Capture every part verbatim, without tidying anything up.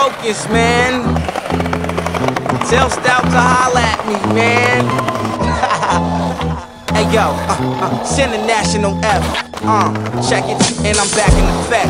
focus, man. Tell Stout to holla at me, man. Hey yo, uh, uh, send a national F. Uh, check it, and I'm back in effect.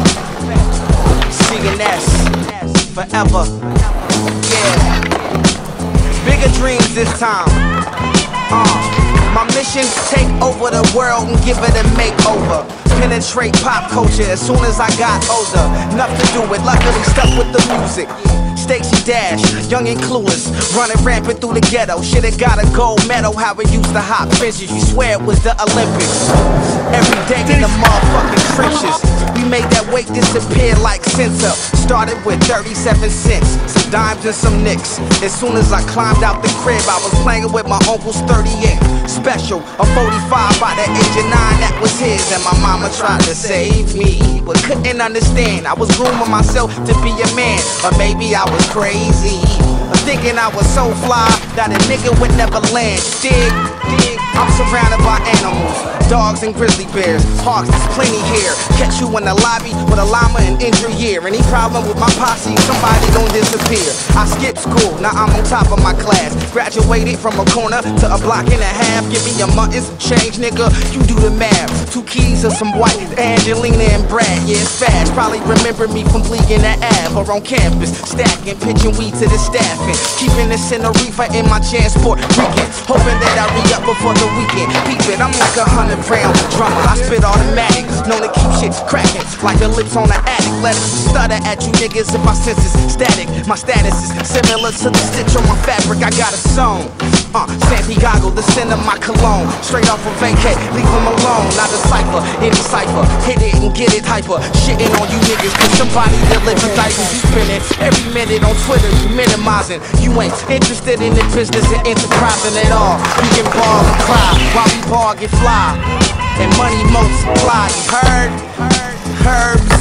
C and S, forever. Yeah. Bigger dreams this time. Uh. My mission, take over the world and give it a makeover. Penetrate pop culture as soon as I got older. Enough to do it, luckily stuck with the music. Stacey Dash, young and clueless, running rampant through the ghetto. Shoulda got a gold medal, how we used to hop fences. You swear it was the Olympics. Every day in the motherfucking trenches. We made that weight disappear like cents up. Started with thirty-seven cents, some dimes and some nicks. As soon as I climbed out the crib, I was playing with my uncle's thirty-eight special, a forty-five by the age of nine, that was his. And my mama tried to save me, but couldn't understand. I was grooming myself to be a man, or maybe I was crazy, thinking I was so fly that a nigga would never land. Dig, dig, I'm surrounded by animals, dogs and grizzly bears, hawks, there's plenty here. Catch you in the lobby with a llama and injury year. Any problem with my posse, somebody gon' disappear. I skipped school, now I'm on top of my class. Graduated from a corner to a block and a half. Give me a month and some change, nigga, you do the math. Two keys and some white, Angelina and Brad. Yeah, it's fast, probably remember me from Bleeking the Ave or on campus, stacking, pitching weed to the staff and keeping this in a reefer in my transport weekend. Hoping that I re-up before the weekend. Peep it, I'm like a hundred round drummer. I spit automatic, known to keep shit cracking like the lips on an addict. Let it stutter at you niggas if my sense is static. My status is similar to the stitch on my fabric. I got a song, uh, Santiago, the scent of my cologne. Straight off of vacay, leave them alone. Not a cipher, any cipher, hit it and get it hyper. Shitting on you niggas, cause somebody delivers diapers. You spinning every minute on Twitter, you minimizing. You ain't interested in the business and enterprising at all. You can ball and cry while we ball get fly, and money multiply. You heard? Herbs.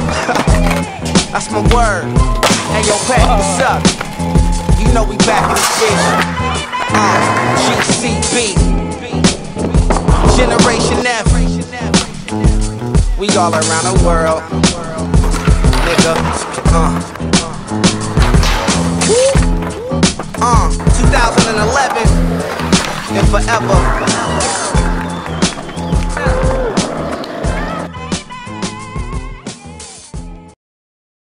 That's my word. Hey yo, Pat, what's up? You know we back in the bitch. Uh, G C B, Generation F. We all around the world, nigga. Uh, uh, two thousand eleven and forever.